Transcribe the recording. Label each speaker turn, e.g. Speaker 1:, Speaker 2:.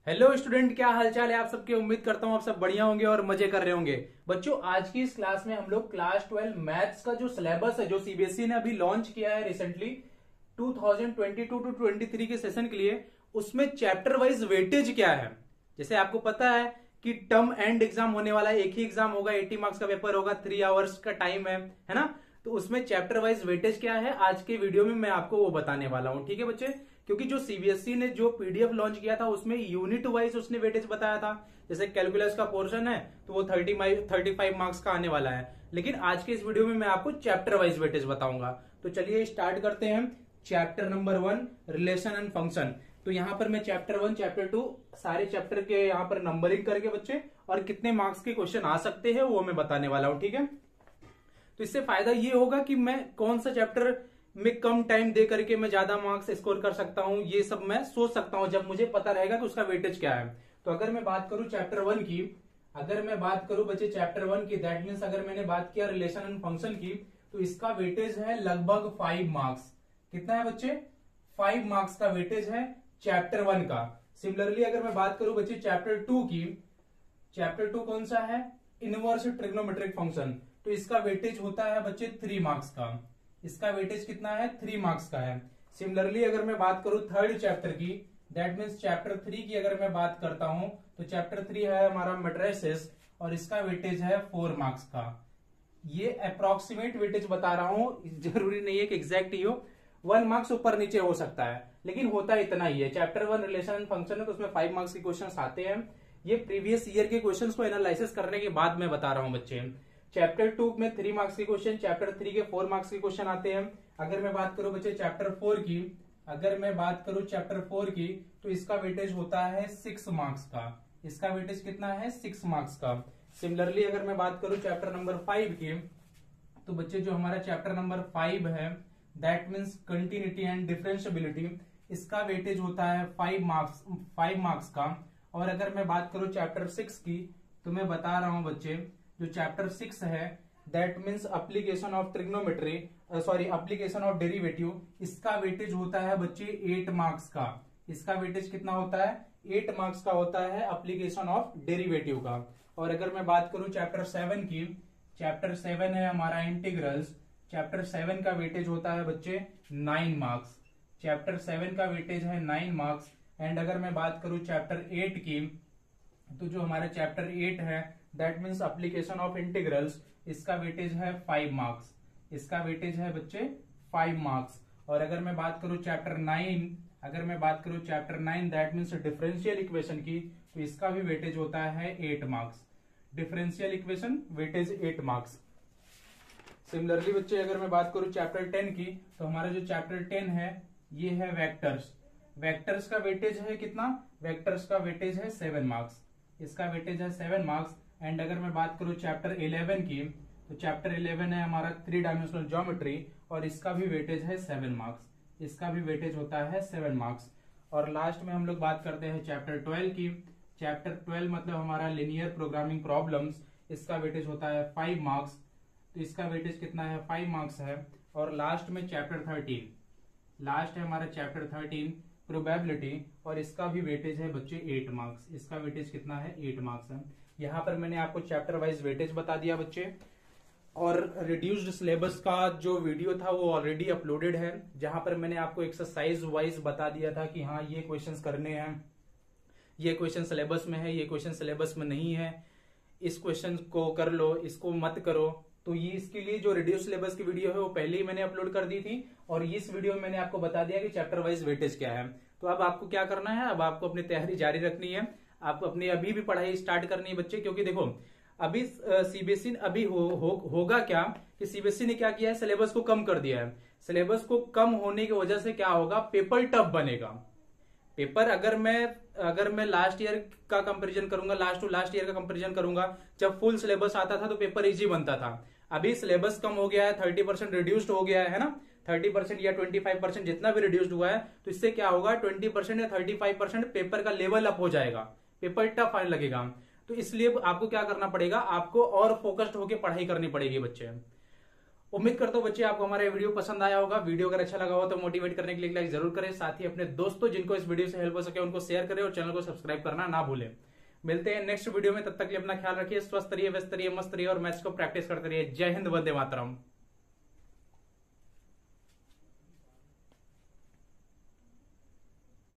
Speaker 1: Hello student, क्या हालचाल है आप सबके। उम्मीद करता हूँ आप सब बढ़िया होंगे और मजे कर रहे होंगे। बच्चों, आज की इस क्लास में हम लोग क्लास 12 मैथ्स का जो सिलेबस है, जो सीबीएसई ने अभी लॉन्च किया है रिसेंटली 2022 टू 23 के सेशन के लिए, उसमें चैप्टर वाइज वेटेज क्या है। जैसे आपको पता है कि टर्म एंड एग्जाम होने वाला है, एक ही एग्जाम होगा, 80 मार्क्स का पेपर होगा, 3 आवर्स का टाइम है ना। तो उसमें चैप्टर वाइज वेटेज क्या है, आज के वीडियो में मैं आपको वो बताने वाला हूं। ठीक है बच्चे, क्योंकि जो सीबीएसई ने जो पीडीएफ लॉन्च किया था उसमें यूनिट वाइज उसने वेटेज बताया था। जैसे कैलकुलस का पोर्शन है तो वो 35 मार्क्स का आने वाला है, लेकिन आज के इस वीडियो में मैं आपको चैप्टर वाइज वेटेज बताऊंगा। तो चलिए स्टार्ट करते हैं। Chapter number 1, relation and function. तो यहाँ पर मैं चैप्टर 1, चैप्टर 2 सारे चैप्टर के यहाँ पर नंबरिंग करके बच्चे और कितने मार्क्स के क्वेश्चन आ सकते हैं वो मैं बताने वाला हूँ। ठीक है, तो इससे फायदा ये होगा कि मैं कौन सा चैप्टर में कम टाइम दे करके मैं ज्यादा मार्क्स स्कोर कर सकता हूं, ये सब मैं सोच सकता हूं जब मुझे पता रहेगा कि उसका वेटेज क्या है। तो अगर मैं बात करूं चैप्टर 1 की, अगर मैं बात करूं बच्चे चैप्टर 1 की, दैट मीन्स अगर मैंने बात किया रिलेशन एंड फंक्शन की, तो इसका वेटेज है लगभग 5 मार्क्स। कितना है बच्चे? 5 मार्क्स का वेटेज है चैप्टर 1 का। सिमिलरली अगर मैं बात करूं बच्चे चैप्टर 2 की, चैप्टर 2 कौन सा है? Inverse trigonometric function. तो इसका वेटेज होता है बच्चे 3 मार्क्स का। इसका वेटेज कितना है? 3 मार्क्स का है। सिमिलरली अगर मैं बात करूं थर्ड चैप्टर की, दैट मीन्स चैप्टर 3 की अगर मैं बात करता हूं, तो चैप्टर 3 है हमारा मैट्रिसेस और इसका वेटेज है 4 मार्क्स का। ये अप्रोक्सीमेट वेटेज बता रहा हूं, जरूरी नहीं है कि एग्जैक्ट ही हो, 1 मार्क्स ऊपर नीचे हो सकता है, लेकिन होता इतना ही है। चैप्टर 1 रिलेशन एंड फंक्शन है तो उसमें 5 मार्क्स के क्वेश्चन आते हैं। ये प्रीवियस ईयर के क्वेश्चन को एनालिसिस करने के बाद मैं बता रहा हूं बच्चे। चैप्टर 2 में 3 मार्क्स के क्वेश्चन, चैप्टर 3 के 4 मार्क्स के क्वेश्चन आते हैं। अगर मैं बात करूं बच्चे चैप्टर 4 की, अगर मैं बात करूं चैप्टर 4 की, तो इसका वेटेज होता है 6 मार्क्स का। इसका वेटेज कितना है? 6 मार्क्स का। सिमिलरली अगर मैं बात करूं चैप्टर नंबर 5 की, तो बच्चे जो हमारा चैप्टर नंबर 5 है, that means continuity and differentiability, इसका वेटेज होता है 5 मार्क्स का। और अगर मैं बात करूं चैप्टर 6 की, तो मैं बता रहा हूं बच्चे जो चैप्टर 6 है, that means application of trigonometry, application of derivative, इसका वेटेज होता है बच्चे 8 मार्क्स का। इसका वेटेज कितना होता है? 8 मार्क्स का होता है एप्लीकेशन ऑफ डेरिवेटिव का। और अगर मैं बात करूं चैप्टर 7 की, चैप्टर 7 है हमारा इंटीग्रल्स, चैप्टर 7 का वेटेज होता है बच्चे 9 मार्क्स। चैप्टर 7 का वेटेज है 9 मार्क्स। एंड अगर मैं बात करूं चैप्टर 8 की, तो जो हमारा चैप्टर 8 है, that means application of integrals, इसका वेटेज है 5 मार्क्स। इसका वेटेज है बच्चे 5 मार्क्स। और अगर मैं बात करूं चैप्टर 9, अगर मैं बात करूं chapter 9 that means differential equation की, तो इसका भी वेटेज होता है 8 marks. Differential equation weightage 8 marks. Similarly बच्चे अगर मैं बात करूं चैप्टर 10 की, तो हमारा जो चैप्टर 10 है ये है वेक्टर्स। वेक्टर्स का वेटेज है कितना? वेक्टर्स का वेटेज है 7 मार्क्स। इसका वेटेज है 7 मार्क्स। एंड अगर मैं बात करूं चैप्टर 11 की, तो चैप्टर 11 है हमारा 3 डायमेंशनल ज्योमेट्री और इसका भी वेटेज है 7 मार्क्स। इसका भी वेटेज होता है 7 मार्क्स। और लास्ट में हम लोग बात करते हैं चैप्टर 12 की। चैप्टर 12 मतलब हमारा लिनियर प्रोग्रामिंग प्रॉब्लम्स, इसका वेटेज होता है 5 मार्क्स। तो इसका वेटेज कितना है? 5 मार्क्स है। और लास्ट में चैप्टर 13, लास्ट है हमारा चैप्टर 13 प्रोबेबिलिटी, और इसका भी वेटेज है बच्चे 8 मार्क्स। इसका वेटेज कितना है? 8 मार्क्स है। यहाँ पर मैंने आपको चैप्टर वाइज वेटेज बता दिया बच्चे। और रिड्यूस्ड सिलेबस का जो वीडियो था वो ऑलरेडी अपलोडेड है, जहां पर मैंने आपको एक्सरसाइज वाइज बता दिया था कि हाँ ये क्वेश्चंस करने हैं, ये क्वेश्चन सिलेबस में है, ये क्वेश्चन सिलेबस में नहीं है, इस क्वेश्चन को कर लो, इसको मत करो। तो ये इसके लिए जो रिड्यूस सिलेबस की वीडियो है वो पहले ही मैंने अपलोड कर दी थी, और इस वीडियो में मैंने आपको बता दिया कि चैप्टर वाइज वेटेज क्या है। तो अब आपको क्या करना है? अब आपको अपनी तैयारी जारी रखनी है, आपको अपनी अभी भी पढ़ाई स्टार्ट करनी है बच्चे। क्योंकि देखो अभी सीबीएसई अभी होगा क्या कि सीबीएसई ने क्या किया है, सिलेबस को कम कर दिया है। सिलेबस को कम होने की वजह से क्या होगा, पेपर टफ बनेगा। पेपर अगर मैं लास्ट ईयर का कंपैरिजन करूंगा, लास्ट टू लास्ट ईयर का कंपैरिजन करूंगा, जब फुल सिलेबस आता था तो पेपर इजी बनता था। अभी सिलेबस कम हो गया है, 30% रिड्यूस्ड हो गया है ना, 30% या 25% जितना भी रिड्यूस्ड हुआ है, तो इससे क्या होगा, 20% या 35% पेपर का लेवल अप हो जाएगा, पेपर टफ आने लगेगा। तो इसलिए आपको क्या करना पड़ेगा, आपको और फोकस्ड होकर पढ़ाई करनी पड़ेगी बच्चे। उम्मीद करता हूं बच्चे आपको हमारा वीडियो पसंद आया होगा। वीडियो अगर अच्छा लगा हो तो मोटिवेट करने के लिए लाइक जरूर करें, साथ ही अपने दोस्तों जिनको इस वीडियो से हेल्प हो सके उनको शेयर करें और चैनल को सब्सक्राइब करना ना भूलें। मिलते हैं नेक्स्ट वीडियो में, तब तक के लिए अपना ख्याल रखिए, स्वस्थ रहिए, व्यस्त रहिए, मस्त रहिए और मैथ्स को प्रैक्टिस करते रहिए। जय हिंद, वंदे मातरम।